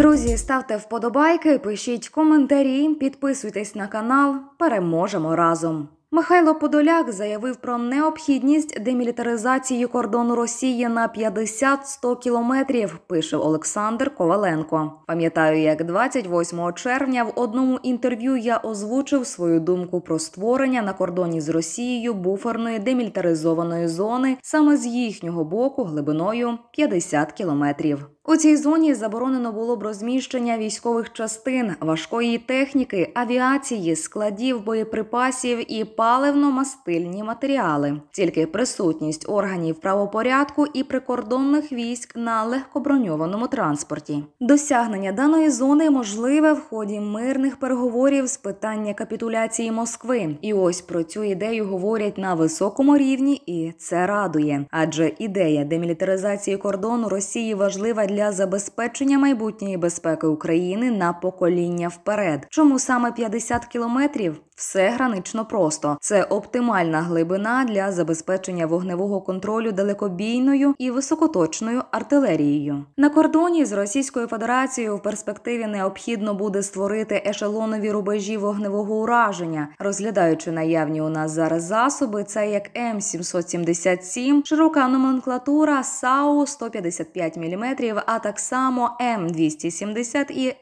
Друзі, ставте вподобайки, пишіть коментарі, підписуйтесь на канал. Переможемо разом. Михайло Подоляк заявив про необхідність демілітаризації кордону Росії на 50-100 кілометрів, пише Олександр Коваленко. Пам'ятаю, як 28 червня в одному інтерв'ю я озвучив свою думку про створення на кордоні з Росією буферної демілітаризованої зони саме з їхнього боку глибиною 50 кілометрів. У цій зоні заборонено було б розміщення військових частин, важкої техніки, авіації, складів, боєприпасів і паливно-мастильні матеріали. Тільки присутність органів правопорядку і прикордонних військ на легкоброньованому транспорті. Досягнення даної зони можливе в ході мирних переговорів з питання капітуляції Москви. І ось про цю ідею говорять на високому рівні, і це радує. Адже ідея демілітаризації кордону Росії важлива для забезпечення майбутньої безпеки України на покоління вперед. Чому саме 50 кілометрів? Все гранично просто. Це оптимальна глибина для забезпечення вогневого контролю далекобійною і високоточною артилерією. На кордоні з Російською Федерацією в перспективі необхідно буде створити ешелонові рубежі вогневого ураження. Розглядаючи наявні у нас зараз засоби, це як М777, широка номенклатура САУ 155 мм, а так само М270 і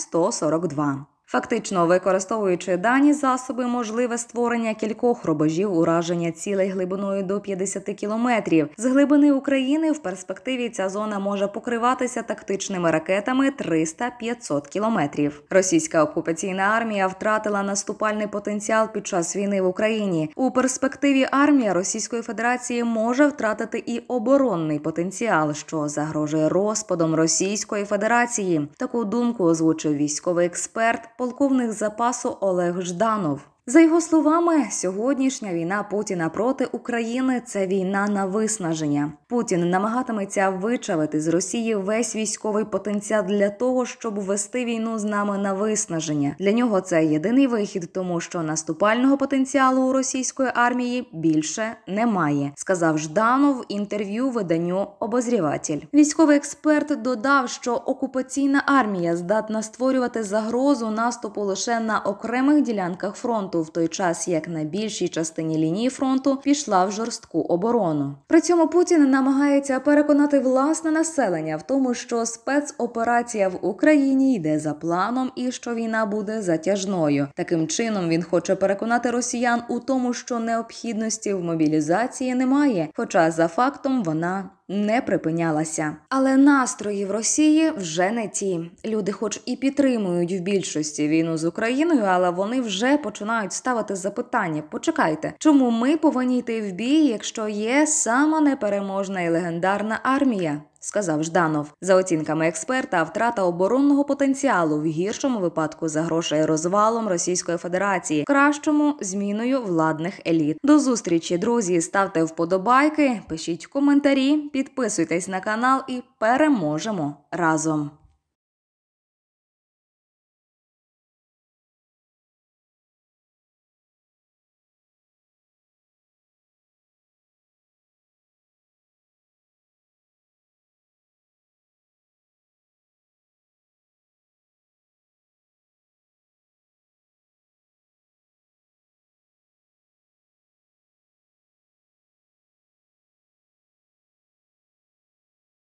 М142. Фактично, використовуючи дані засоби, можливе створення кількох рубежів ураження цілей глибиною до 50 кілометрів. З глибини України в перспективі ця зона може покриватися тактичними ракетами 300-500 кілометрів. Російська окупаційна армія втратила наступальний потенціал під час війни в Україні. У перспективі армія Російської Федерації може втратити і оборонний потенціал, що загрожує розпадом Російської Федерації. Таку думку озвучив військовий експерт, полковник запасу Олег Жданов. За його словами, сьогоднішня війна Путіна проти України – це війна на виснаження. Путін намагатиметься вичавити з Росії весь військовий потенціал для того, щоб вести війну з нами на виснаження. Для нього це єдиний вихід, тому що наступального потенціалу у російської армії більше немає, сказав Жданов в інтерв'ю виданню «Обозріватель». Військовий експерт додав, що окупаційна армія здатна створювати загрозу наступу лише на окремих ділянках фронту, в той час як на більшій частині лінії фронту пішла в жорстку оборону. При цьому Путін намагається переконати власне населення в тому, що спецоперація в Україні йде за планом і що війна буде затяжною. Таким чином він хоче переконати росіян у тому, що необхідності в мобілізації немає, хоча за фактом вона не припинялася. Але настрої в Росії вже не ті. Люди хоч і підтримують в більшості війну з Україною, але вони вже починають ставити запитання. Почекайте, чому ми повинні йти в бій, якщо є сама непереможна і легендарна армія? Сказав Жданов. За оцінками експерта, втрата оборонного потенціалу в гіршому випадку загрожує розвалом Російської Федерації, в кращому – зміною владних еліт. До зустрічі, друзі! Ставте вподобайки, пишіть коментарі, підписуйтесь на канал і переможемо разом!